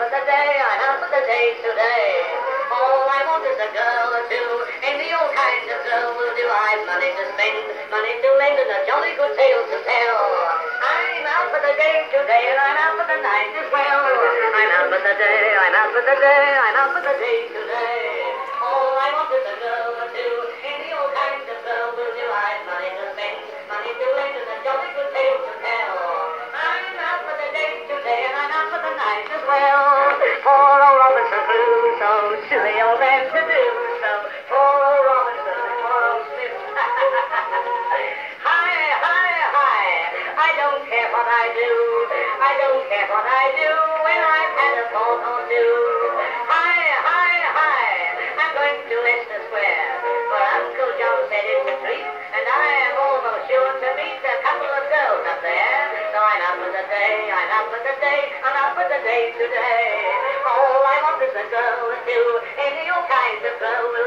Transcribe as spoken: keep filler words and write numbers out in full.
for the day, I'm out for the day today. All I want is a girl or two, any old kind of girl will do. I've money to spend, money to lend, and a jolly good tale to tell. I'm out for the day today, and I'm out for the night as well. I'm out for the day, I'm out for the day, I'm out for the day today. All I want is a girl or two, any old kind of girl will do. I've money to spend, money to lend, and a jolly good tale to tell. I'm out for the day today, and I'm out for the night as well. Poor old Robinson Crusoe, silly old man to do so. Poor old Robinson, poor old Smith. Hi, hi, hi, I don't care what I do, I don't care what I do when I've had a thought or two. Hi, hi, hi, I'm going to Leicester Square, for Uncle John said it's a treat, and I am almost sure to meet a couple of girls up there. So I'm out for the day, I'm out for the day, I'm out for the day today. All I want is a girl or two, any old kind of girl will